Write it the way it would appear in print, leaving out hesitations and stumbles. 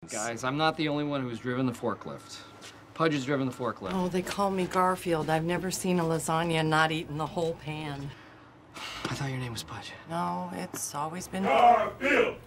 Guys, I'm not the only one who's driven the forklift. Pudge has driven the forklift. Oh, they call me Garfield. I've never seen a lasagna and not eaten the whole pan. I thought your name was Pudge. No, it's always been... Garfield!